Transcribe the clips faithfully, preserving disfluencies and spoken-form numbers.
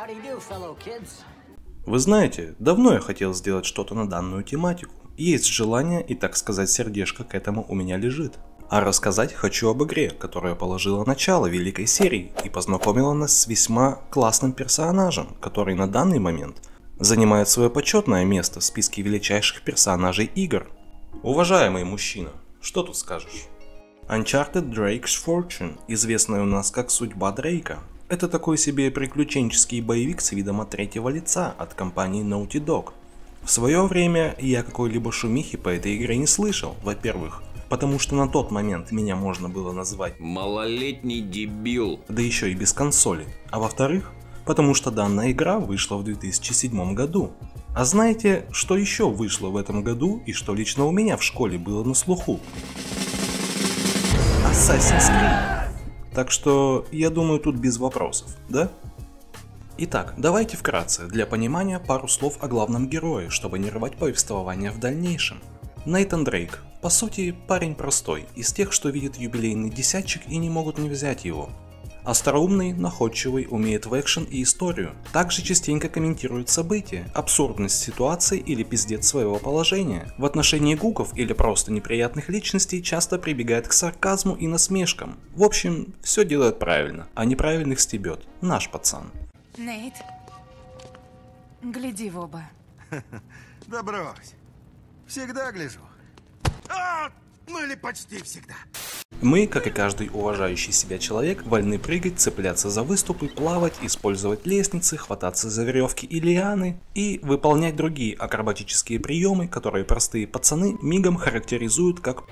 Вы знаете, давно я хотел сделать что-то на данную тематику. Есть желание и, так сказать, сердечко к этому у меня лежит. А рассказать хочу об игре, которая положила начало великой серии и познакомила нас с весьма классным персонажем, который на данный момент занимает свое почетное место в списке величайших персонажей игр. Уважаемый мужчина, что тут скажешь? Uncharted Drake's Fortune, известная у нас как Судьба Дрейка, это такой себе приключенческий боевик с видом от третьего лица от компании Naughty Dog. В свое время я какой-либо шумихи по этой игре не слышал, во-первых, потому что на тот момент меня можно было назвать малолетний дебил, да еще и без консоли, а во-вторых, потому что данная игра вышла в две тысячи седьмом году. А знаете, что еще вышло в этом году и что лично у меня в школе было на слуху? Assassin's Creed. Так что, я думаю, тут без вопросов, да? Итак, давайте вкратце, для понимания пару слов о главном герое, чтобы не рвать повествование в дальнейшем. Нейтан Дрейк, по сути, парень простой, из тех, что видят юбилейный десятчик и не могут не взять его. Остроумный, находчивый, умеет в экшен и историю. Также частенько комментирует события, абсурдность ситуации или пиздец своего положения. В отношении гуков или просто неприятных личностей часто прибегает к сарказму и насмешкам. В общем, все делает правильно, а неправильных стебет. Наш пацан. Нейт, гляди в оба. Да брось. Всегда гляжу. А, ну или почти всегда. Мы, как и каждый уважающий себя человек, вольны прыгать, цепляться за выступы, плавать, использовать лестницы, хвататься за веревки и лианы и выполнять другие акробатические приемы, которые простые пацаны мигом характеризуют как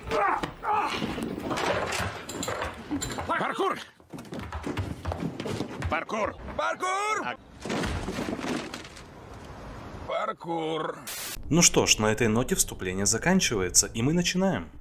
паркур! Паркур! Паркур! Паркур! Ну что ж, на этой ноте вступление заканчивается, и мы начинаем.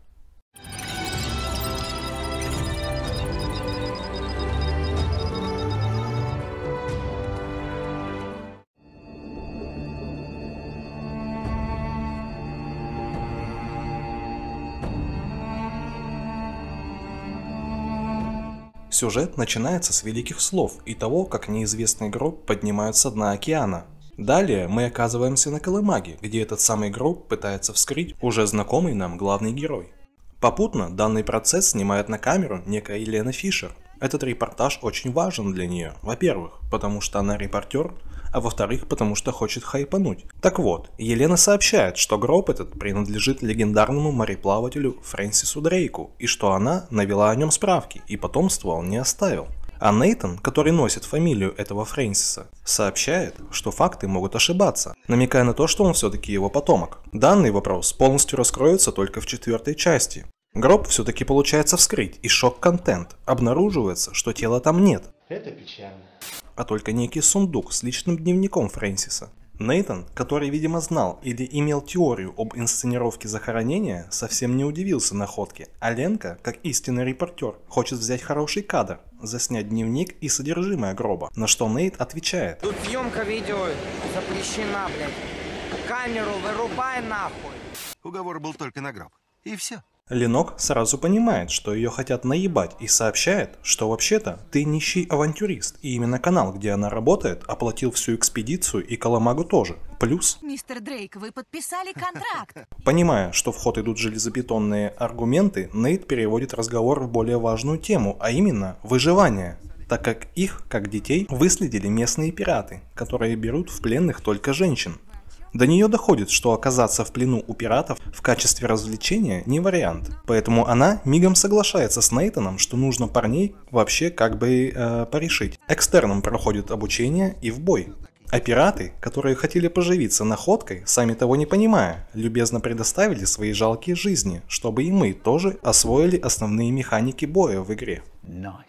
Сюжет начинается с великих слов и того, как неизвестный гроб поднимают со дна океана. Далее мы оказываемся на Колымаге, где этот самый гроб пытается вскрыть уже знакомый нам главный герой. Попутно данный процесс снимает на камеру некая Елена Фишер. Этот репортаж очень важен для нее, во-первых, потому что она репортер, а во-вторых, потому что хочет хайпануть. Так вот, Елена сообщает, что гроб этот принадлежит легендарному мореплавателю Фрэнсису Дрейку, и что она навела о нем справки, и потомство он не оставил. А Нейтан, который носит фамилию этого Фрэнсиса, сообщает, что факты могут ошибаться, намекая на то, что он все-таки его потомок. Данный вопрос полностью раскроется только в четвертой части. Гроб все-таки получается вскрыть, и шок-контент. Обнаруживается, что тела там нет. Это печально. А только некий сундук с личным дневником Фрэнсиса. Нейтан, который, видимо, знал или имел теорию об инсценировке захоронения, совсем не удивился находке, а Ленка, как истинный репортер, хочет взять хороший кадр, заснять дневник и содержимое гроба, на что Нейт отвечает: тут съемка видео запрещена, блядь. Камеру вырубай нахуй. Уговор был только на гроб. И все. Ленок сразу понимает, что ее хотят наебать, и сообщает, что вообще-то ты нищий авантюрист, и именно канал, где она работает, оплатил всю экспедицию и Колымагу тоже. Плюс... Мистер Дрейк, вы подписали контракт. Понимая, что в ход идут железобетонные аргументы, Нейт переводит разговор в более важную тему, а именно выживание, так как их, как детей, выследили местные пираты, которые берут в пленных только женщин. До нее доходит, что оказаться в плену у пиратов в качестве развлечения не вариант. Поэтому она мигом соглашается с Нейтаном, что нужно парней вообще как бы э, порешить. Экстерном проходит обучение и в бой. А пираты, которые хотели поживиться находкой, сами того не понимая, любезно предоставили свои жалкие жизни, чтобы и мы тоже освоили основные механики боя в игре. Nice.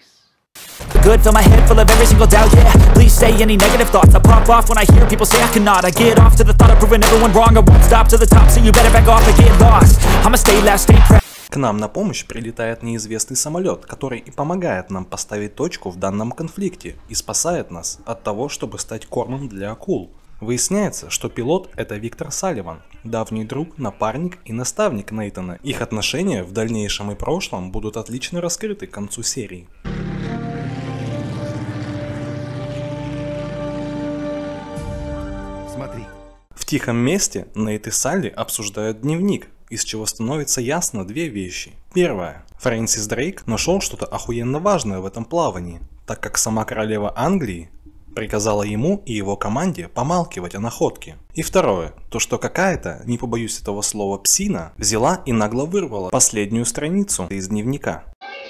Good, fill my head full of every single doubt, yeah. Please say any negative thoughts. I pop off when I hear people say I cannot. I get off to the thought of proving everyone wrong. I won't stop to the top, so you better back off and get lost. I'ma stay loud, stay proud. К нам на помощь прилетает неизвестный самолет, который и помогает нам поставить точку в данном конфликте и спасает нас от того, чтобы стать кормом для акул. Выясняется, что пилот — это Виктор Салливан, давний друг, напарник и наставник Нейтана. Их отношения в дальнейшем и прошлом будут отлично раскрыты к концу серии. Смотри. В тихом месте Нейт и Салли обсуждают дневник, из чего становится ясно две вещи. Первое. Фрэнсис Дрейк нашел что-то охуенно важное в этом плавании, так как сама королева Англии приказала ему и его команде помалкивать о находке. И второе. То, что какая-то, не побоюсь этого слова, псина взяла и нагло вырвала последнюю страницу из дневника.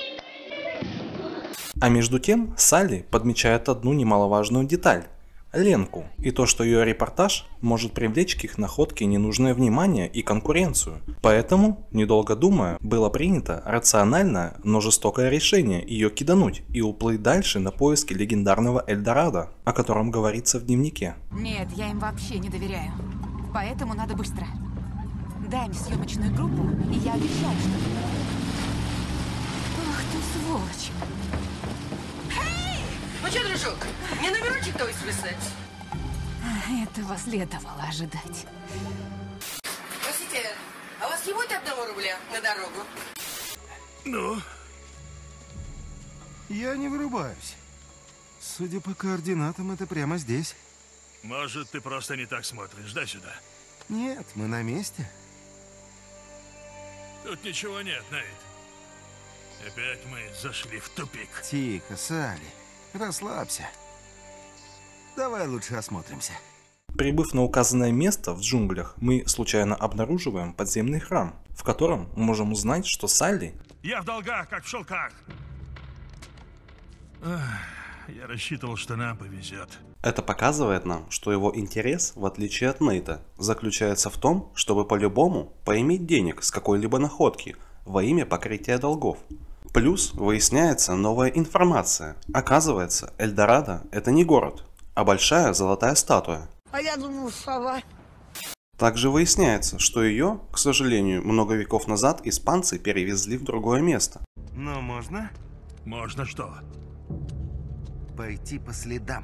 А между тем Салли подмечает одну немаловажную деталь – Ленку, и то, что ее репортаж может привлечь к их находке ненужное внимание и конкуренцию. Поэтому, недолго думая, было принято рациональное, но жестокое решение ее кидануть и уплыть дальше на поиски легендарного Эльдорадо, о котором говорится в дневнике. Нет, я им вообще не доверяю. Поэтому надо быстро. Дай мне съемочную группу, и я обещаю, что... Ах ты сволочь! Ну что, дружок, мне номерочек твой списать? Этого следовало ожидать. Простите, а у вас не будет одного рубля на дорогу? Ну? Я не вырубаюсь. Судя по координатам, это прямо здесь. Может, ты просто не так смотришь. Дай сюда. Нет, мы на месте. Тут ничего нет, Нейт. Опять мы зашли в тупик. Тихо, Салли. Расслабься. Давай лучше осмотримся. Прибыв на указанное место в джунглях, мы случайно обнаруживаем подземный храм, в котором можем узнать, что Салли... Я в долгах, как в шелках. Ах, я рассчитывал, что нам повезет. Это показывает нам, что его интерес, в отличие от Нейта, заключается в том, чтобы по-любому поиметь денег с какой-либо находки во имя покрытия долгов. Плюс выясняется новая информация. Оказывается, Эльдорадо – это не город, а большая золотая статуя. А я думал, сова. Также выясняется, что ее, к сожалению, много веков назад испанцы перевезли в другое место. Но можно Можно что? пойти по следам.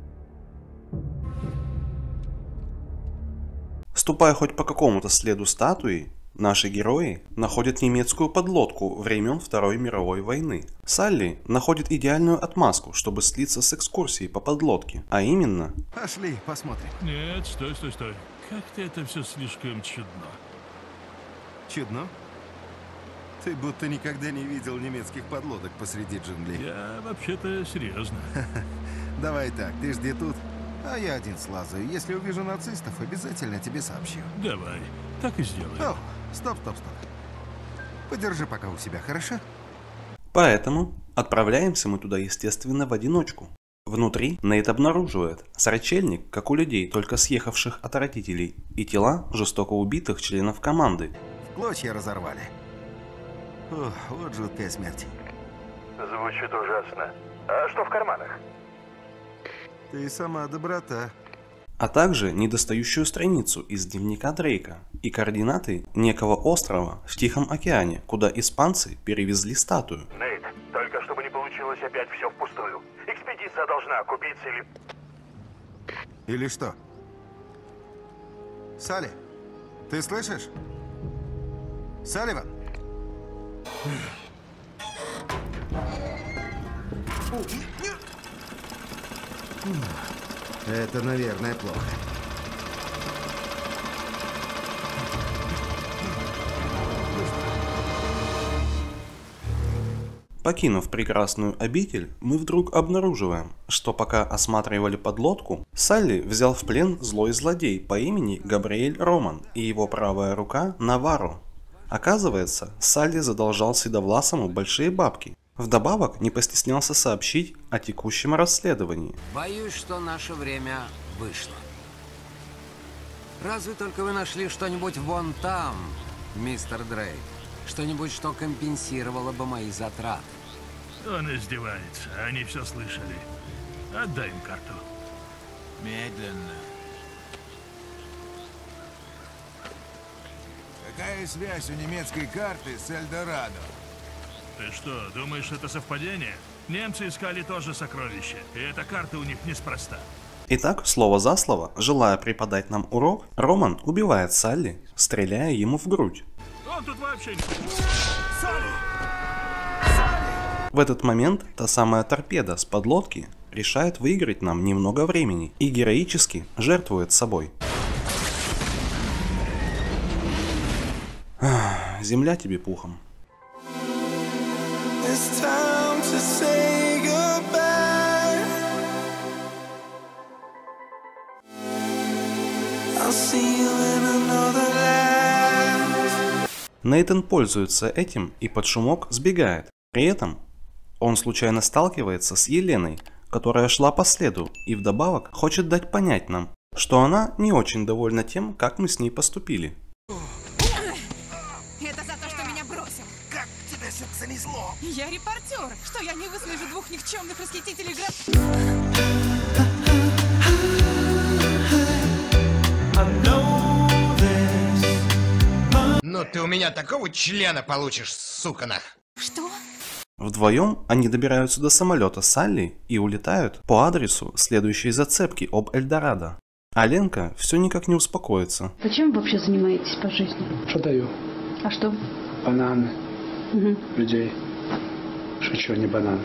Ступая хоть по какому-то следу статуи, наши герои находят немецкую подлодку времен Второй мировой войны. Салли находит идеальную отмазку, чтобы слиться с экскурсией по подлодке, а именно... Пошли, посмотрим. Нет, стой, стой, стой. Как-то это все слишком чудно. Чудно? Ты будто никогда не видел немецких подлодок посреди джунглей. Я вообще-то серьезно. Давай так, ты жди тут, а я один слазаю. Если увижу нацистов, обязательно тебе сообщу. Давай, так и сделаем. О, стоп, стоп, стоп. Подержи пока у себя, хорошо? Поэтому отправляемся мы туда, естественно, в одиночку. Внутри Нейт обнаруживает срачельник, как у людей, только съехавших от родителей, и тела жестоко убитых членов команды. В клочья разорвали. Ох, вот жуткая смерть. Звучит ужасно. А что в карманах? Ты сама доброта. А также недостающую страницу из дневника Дрейка и координаты некого острова в Тихом океане, куда испанцы перевезли статую. Нейт, только чтобы не получилось опять все впустую. Экспедиция должна окупиться или... Или что? Салли, ты слышишь? Салливан? Это, наверное, плохо. Покинув прекрасную обитель, мы вдруг обнаруживаем, что пока осматривали подлодку, Салли взял в плен злой злодей по имени Габриэль Роман и его правая рука Наварро. Оказывается, Салли задолжал Седовласому большие бабки. Вдобавок не постеснялся сообщить о текущем расследовании. Боюсь, что наше время вышло. Разве только вы нашли что-нибудь вон там, мистер Дрейк? Что-нибудь, что компенсировало бы мои затраты. Он издевается, они все слышали. Отдай им карту. Медленно. Какая связь у немецкой карты с Эльдорадо? Ты что, думаешь, это совпадение? Немцы искали тоже сокровища, и эта карта у них неспроста. Итак, слово за слово, желая преподать нам урок, Роман убивает Салли, стреляя ему в грудь. Он тут вообще не... В этот момент та самая торпеда с подлодки решает выиграть нам немного времени и героически жертвует собой. Ах, земля тебе пухом. Нейтан пользуется этим и под шумок сбегает. При этом он случайно сталкивается с Еленой, которая шла по следу и вдобавок хочет дать понять нам, что она не очень довольна тем, как мы с ней поступили. Это за то, что меня бросил. Как тебя все занесло? Я репортер. Что я не выслежу двух никчемных расхитителей гроб? Ну ты у меня такого члена получишь, суканах. Что? Вдвоем они добираются до самолета Салли и улетают по адресу следующей зацепки об Эльдорадо. А Ленка все никак не успокоится. Зачем вы вообще занимаетесь по жизни? Что даю? А что? Бананы. Угу. Людей. Шучу, не бананы.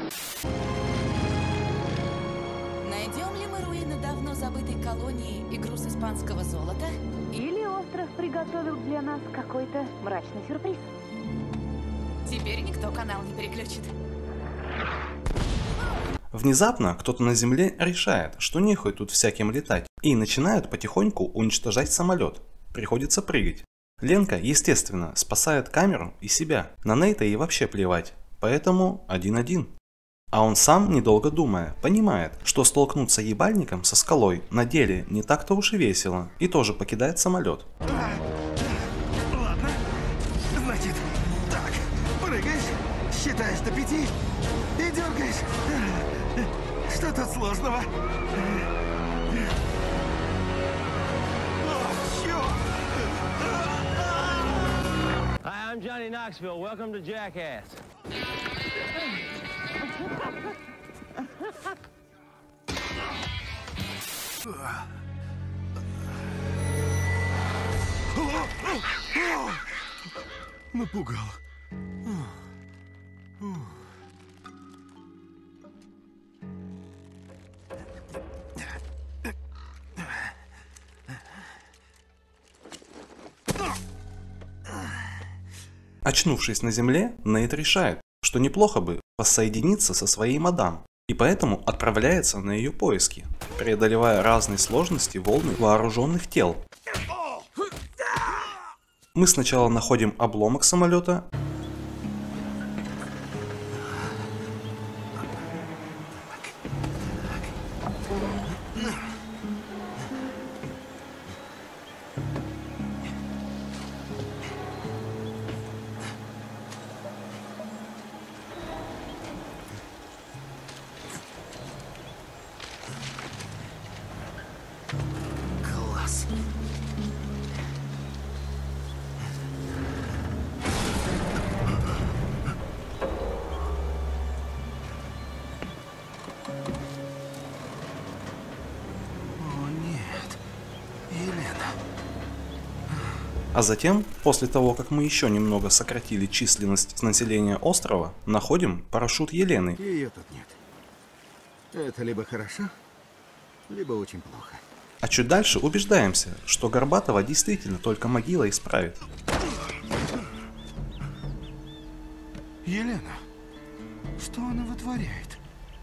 Найдем ли мы руины давно забытой колонии и груз испанского золота? Или остров приготовил для нас какой-то мрачный сюрприз? Теперь никто канал не переключит. Внезапно кто-то на земле решает, что нехуй тут всяким летать, и начинают потихоньку уничтожать самолет. Приходится прыгать. Ленка, естественно, спасает камеру и себя. На Нейта ей вообще плевать, поэтому один-один. А он сам, недолго думая, понимает, что столкнуться ебальником со скалой на деле не так-то уж и весело, и тоже покидает самолет. Ладно. Значит, так, прыгаешь, считаешь до пяти и дергаешь. Что тут сложного? О, черт! Hi, I'm Johnny Knoxville. Welcome to Jackass. Напугал. Очнувшись на земле, Нейт решает, что неплохо бы воссоединиться со своей мадам, и поэтому отправляется на ее поиски, преодолевая разные сложности волны вооруженных тел. Мы сначала находим обломок самолета, а затем, после того, как мы еще немного сократили численность населения острова, находим парашют Елены. Ее тут нет. Это либо хорошо, либо очень плохо. А чуть дальше убеждаемся, что Горбатова действительно только могила исправит. Елена, что она вытворяет?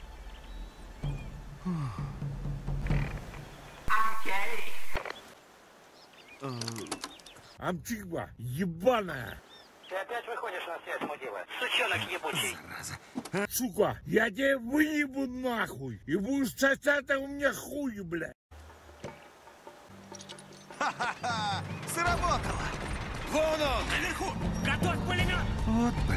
Амчигба, ебаная! Ты опять выходишь на связь, мудила? Сучонок ебучий. Зараза. Сука, я тебе выебу нахуй! И будешь сосать у меня хуй, блядь! Ха-ха-ха! Сработало! Вон он! Наверху! Готовь пулемет! Вот блин.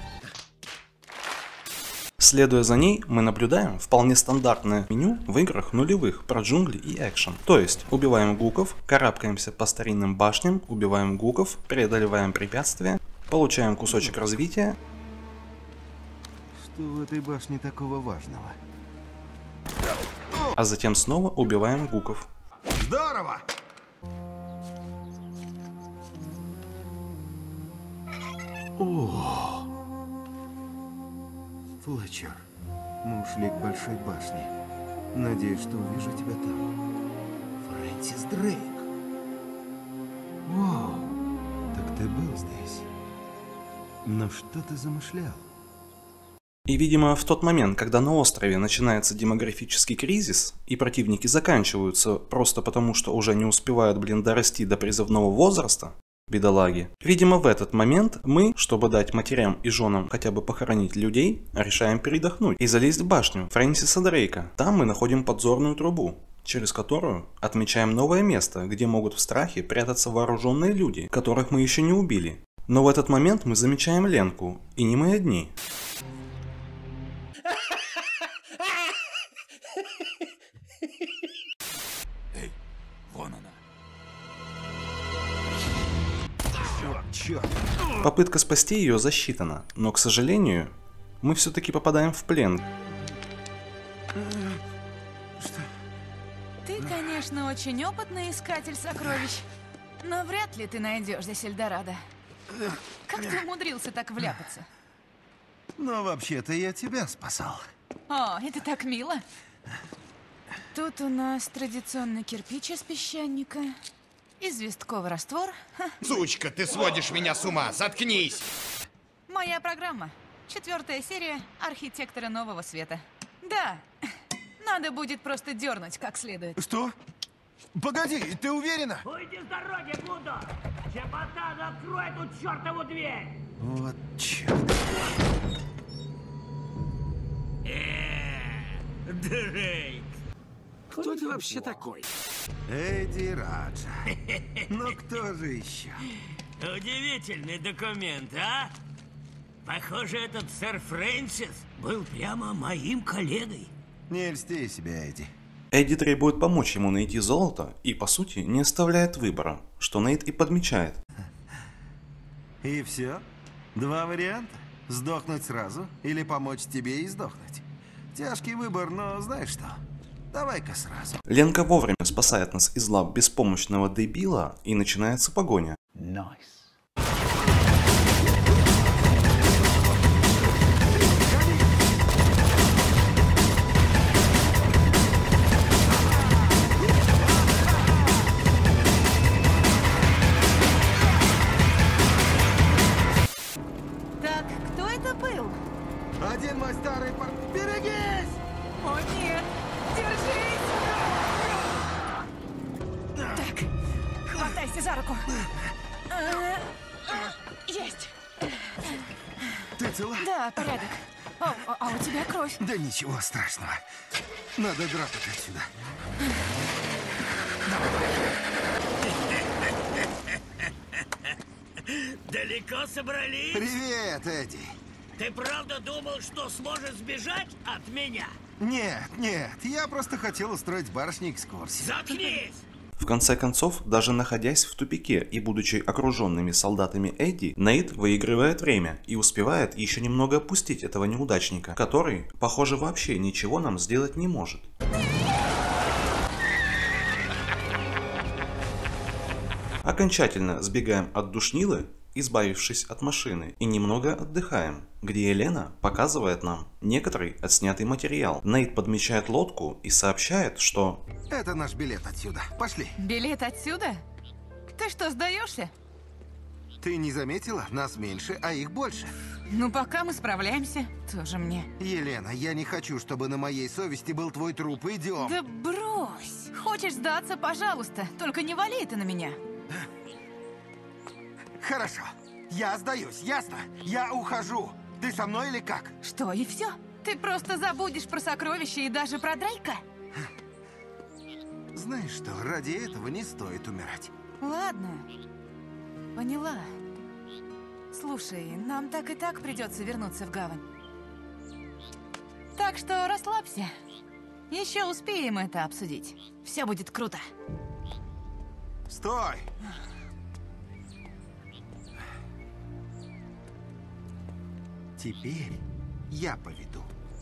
Следуя за ней, мы наблюдаем вполне стандартное меню в играх нулевых про джунгли и экшен. То есть, убиваем гуков, карабкаемся по старинным башням, убиваем гуков, преодолеваем препятствия, получаем кусочек развития. Что в этой башне такого важного? А затем снова убиваем гуков. Здорово! О! Флетчер, мы ушли к большой башне. Надеюсь, что увижу тебя там. Фрэнсис Дрейк. Вау, так ты был здесь. Но что ты замышлял? И, видимо, в тот момент, когда на острове начинается демографический кризис, и противники заканчиваются просто потому, что уже не успевают, блин, дорасти до призывного возраста, бедолаги, видимо, в этот момент мы, чтобы дать матерям и женам хотя бы похоронить людей, решаем передохнуть и залезть в башню Фрэнсиса Дрейка. Там мы находим подзорную трубу, через которую отмечаем новое место, где могут в страхе прятаться вооруженные люди, которых мы еще не убили. Но в этот момент мы замечаем Ленку, и не мы одни. Эй, вон она. Черт, черт. Попытка спасти ее засчитана, но, к сожалению, мы все-таки попадаем в плен. Ты, конечно, очень опытный искатель сокровищ, но вряд ли ты найдешь здесь Эльдорадо. Как ты умудрился так вляпаться? Но вообще-то я тебя спасал. О, это так мило. Тут у нас традиционный кирпич из песчаника, известковый раствор. Ха. Сучка, ты сводишь меня с ума, заткнись! Моя программа. Четвертая серия «Архитекторы нового света». Да, надо будет просто дернуть как следует. Что? Погоди, ты уверена? Уйди с дороги, Будда! Чеботан, открой эту чертову дверь! Вот черт. Дрейк! Кто ты вообще такой? Эдди Раджа. Ну кто же еще? Удивительный документ, а? Похоже, этот сэр Фрэнсис был прямо моим коллегой. Не льсти себя, Эдди. Эдди требует помочь ему найти золото и, по сути, не оставляет выбора, что Нейт и подмечает. И все? Два варианта? Сдохнуть сразу или помочь тебе и сдохнуть? Тяжкий выбор, но знаешь что? Давай-ка сразу. Ленка вовремя спасает нас из лап беспомощного дебила, и начинается погоня. Nice. Так, кто это был? Один мой старый пар... Берегись! О нет, держись! Так, хватайся за руку. А, Есть. Ты цела? Да, порядок. О, а- а у тебя кровь. Да ничего страшного. Надо драпать отсюда. Далеко собрались? Привет, Эдди. Ты правда думал, что сможешь сбежать от меня? Нет, нет, я просто хотел устроить барышне экскурсию. Заткнись! В конце концов, даже находясь в тупике и будучи окруженными солдатами Эдди, Нейт выигрывает время и успевает еще немного опустить этого неудачника, который, похоже, вообще ничего нам сделать не может. Окончательно сбегаем от душнилы, избавившись от машины, и немного отдыхаем, где Елена показывает нам некоторый отснятый материал. Нейт подмечает лодку и сообщает, что... Это наш билет отсюда. Пошли. Билет отсюда? Ты что, сдаешься? Ты не заметила? Нас меньше, а их больше. Ну, пока мы справляемся, тоже мне. Елена, я не хочу, чтобы на моей совести был твой труп. Идем. Да брось! Хочешь сдаться, пожалуйста, только не вали это на меня. Хорошо. Я сдаюсь, ясно? Я ухожу. Ты со мной или как? Что, и все? Ты просто забудешь про сокровища и даже про Дрейка? Знаешь что, ради этого не стоит умирать. Ладно. Поняла. Слушай, нам так и так придется вернуться в гавань. Так что расслабься. Еще успеем это обсудить. Все будет круто. Стой! Теперь я поведу.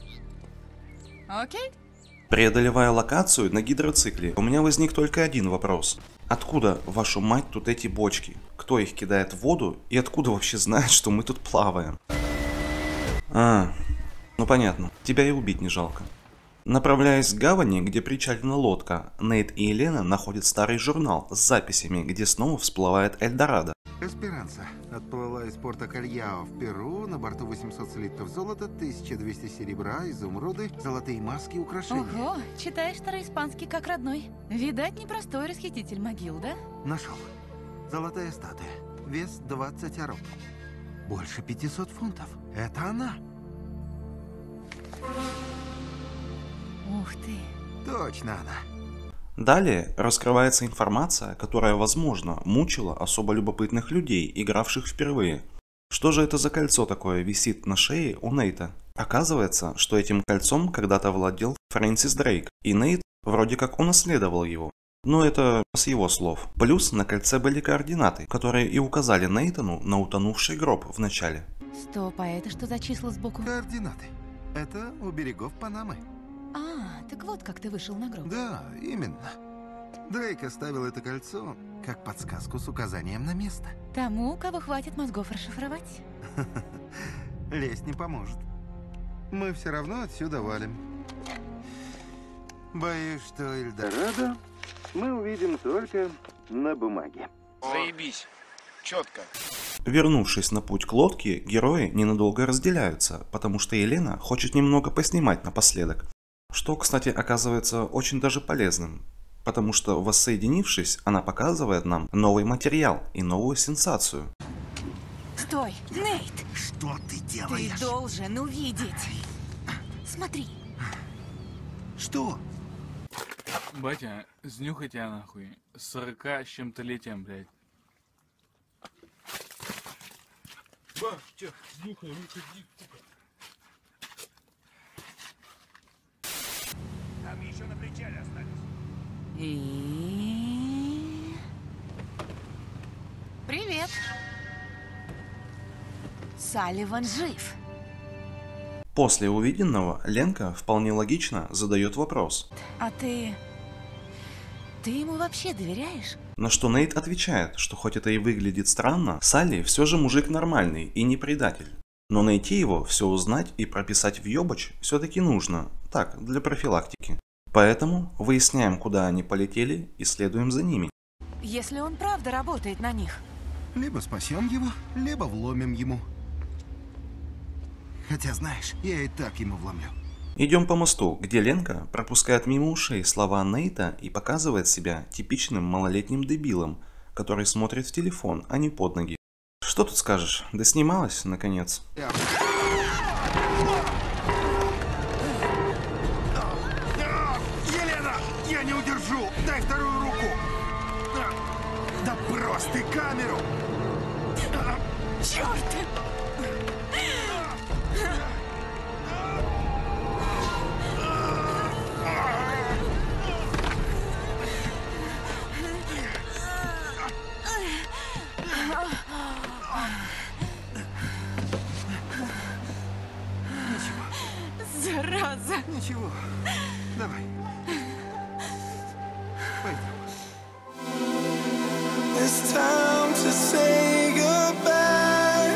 Окей? Преодолевая локацию на гидроцикле, у меня возник только один вопрос. Откуда, вашу мать, тут эти бочки? Кто их кидает в воду? И откуда вообще знает, что мы тут плаваем? А, ну понятно. Тебя и убить не жалко. Направляясь к гавани, где причалена лодка, Нейт и Елена находят старый журнал с записями, где снова всплывает Эльдорадо. Эсперанца отплыла из порта Кальяо в Перу, на борту восемьсот слитков золота, тысяча двести серебра, изумруды, золотые маски, украшения. Ого, читаешь староиспанский как родной. Видать, непростой расхититель могил, да? Нашел. Золотая статуя. Вес двадцать ароб. Больше пятисот фунтов. Это она. Ух ты. Точно она. Далее раскрывается информация, которая, возможно, мучила особо любопытных людей, игравших впервые. Что же это за кольцо такое висит на шее у Нейта? Оказывается, что этим кольцом когда-то владел Фрэнсис Дрейк, и Нейт вроде как унаследовал его. Но это с его слов. Плюс на кольце были координаты, которые и указали Нейтану на утонувший гроб в начале. Стоп, а это что за числа сбоку? Координаты. Это у берегов Панамы. А, так вот как ты вышел на гроб. Да, именно. Дрейк оставил это кольцо как подсказку с указанием на место. Тому, кого хватит мозгов расшифровать. Лезть не поможет. Мы все равно отсюда валим. Боюсь, что Эльдорадо мы увидим только на бумаге. Заебись. Четко. Вернувшись на путь к лодке, герои ненадолго разделяются, потому что Елена хочет немного поснимать напоследок. Что, кстати, оказывается очень даже полезным, потому что, воссоединившись, она показывает нам новый материал и новую сенсацию. Стой, Нейт! Что ты делаешь? Ты должен увидеть. Смотри. Что? Батя, снюхай тебя нахуй. Сорока с чем-то летием, блядь. Батя, снюхай, выходи, сука. Там еще на причале остались. И... Привет. Салливан жив. После увиденного Ленка вполне логично задает вопрос. А ты... Ты ему вообще доверяешь? На что Нейт отвечает, что хоть это и выглядит странно, Салли все же мужик нормальный и не предатель. Но найти его, все узнать и прописать в ёбач все-таки нужно, так, для профилактики. Поэтому выясняем, куда они полетели и следуем за ними. Если он правда работает на них. Либо спасем его, либо вломим ему. Хотя, знаешь, я и так ему вломлю. Идем по мосту, где Ленка пропускает мимо ушей слова Нейта и показывает себя типичным малолетним дебилом, который смотрит в телефон, а не под ноги. Что тут скажешь? Доснималась, наконец. Елена, я не удержу! Дай вторую руку! Да брось ты камеру! Черт! Зараза! Ничего. Давай. Пойдем. It's time to say goodbye.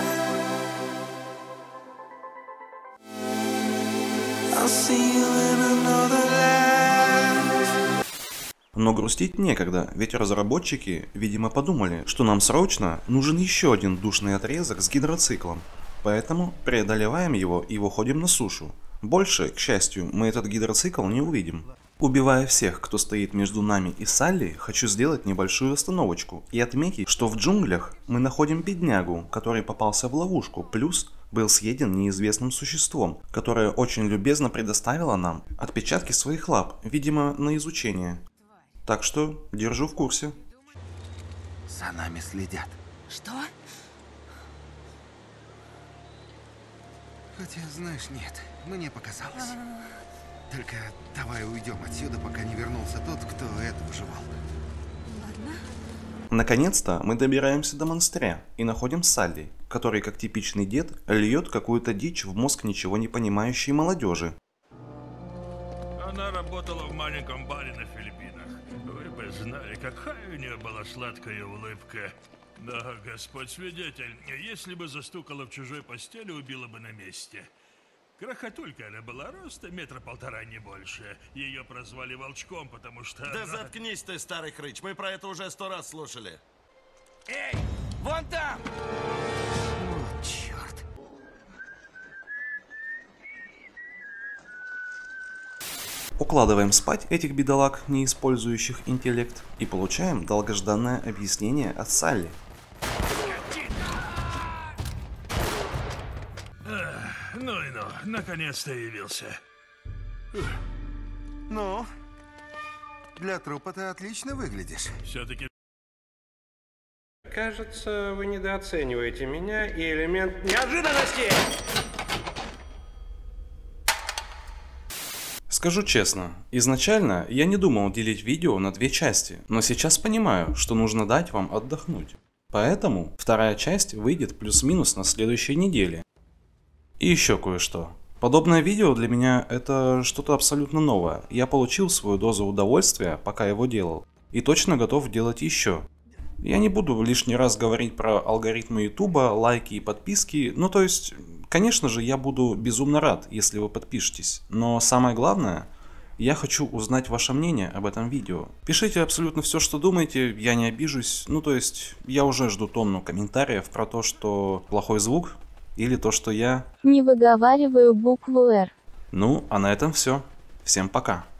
I'll see you in another life. Но грустить некогда, ведь разработчики, видимо, подумали, что нам срочно нужен еще один душный отрезок с гидроциклом. Поэтому преодолеваем его и выходим на сушу. Больше, к счастью, мы этот гидроцикл не увидим. Убивая всех, кто стоит между нами и Салли, хочу сделать небольшую остановочку и отметить, что в джунглях мы находим беднягу, который попался в ловушку, плюс был съеден неизвестным существом, которое очень любезно предоставило нам отпечатки своих лап, видимо, на изучение. Так что держу в курсе. За нами следят. Что? Хотя, знаешь, нет, мне показалось. Только давай уйдем отсюда, пока не вернулся тот, кто это выживал. Ладно. Наконец-то мы добираемся до монастыря и находим Салли, который, как типичный дед, льет какую-то дичь в мозг ничего не понимающей молодежи. Она работала в маленьком баре на Филиппинах. Вы бы знали, какая у нее была сладкая улыбка. Да, Господь свидетель, если бы застукала в чужой постели, убила бы на месте. Крохотулька она была, роста метра полтора, не больше. Ее прозвали Волчком, потому что... Да она... заткнись ты, старый хрыч, мы про это уже сто раз слушали. Эй, вон там! О, черт. Укладываем спать этих бедолаг, не использующих интеллект, и получаем долгожданное объяснение от Салли. Ну и ну, наконец-то явился. Ну, для трупа ты отлично выглядишь. Все-таки... Кажется, вы недооцениваете меня и элемент неожиданности. Скажу честно, изначально я не думал делить видео на две части, но сейчас понимаю, что нужно дать вам отдохнуть. Поэтому вторая часть выйдет плюс-минус на следующей неделе. И еще кое-что. Подобное видео для меня это что-то абсолютно новое. Я получил свою дозу удовольствия, пока его делал, и точно готов делать еще. Я не буду лишний раз говорить про алгоритмы ютуба, лайки и подписки, ну то есть, конечно же, я буду безумно рад, если вы подпишетесь, но самое главное, я хочу узнать ваше мнение об этом видео. Пишите абсолютно все, что думаете, я не обижусь, ну то есть, я уже жду тонну комментариев про то, что плохой звук, или то, что я... Не выговариваю букву «Р». Ну, а на этом все. Всем пока.